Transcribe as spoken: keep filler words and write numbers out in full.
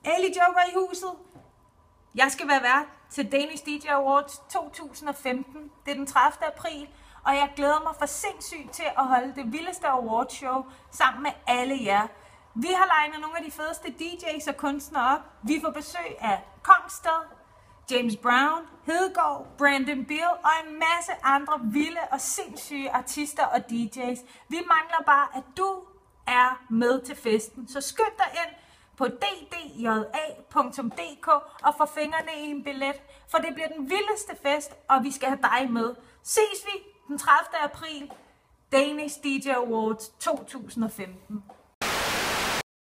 Ali Joker i huset. Jeg skal være vært til Danish D J Awards to tusind og femten. Det er den tredivte april, og jeg glæder mig for sindssygt til at holde det vildeste awardshow sammen med alle jer. Vi har legnet nogle af de fedeste D J's og kunstnere op. Vi får besøg af Kongsted, James Brown, Hedegaard, Brandon Beal og en masse andre vilde og sindssyge artister og D J's. Vi mangler bare, at du er med til festen. Så skynd dig ind på d d j a punktum d k og få fingrene i en billet, for det bliver den vildeste fest, og vi skal have dig med. Ses vi den tredivte april, Danish D J Awards to tusind og femten.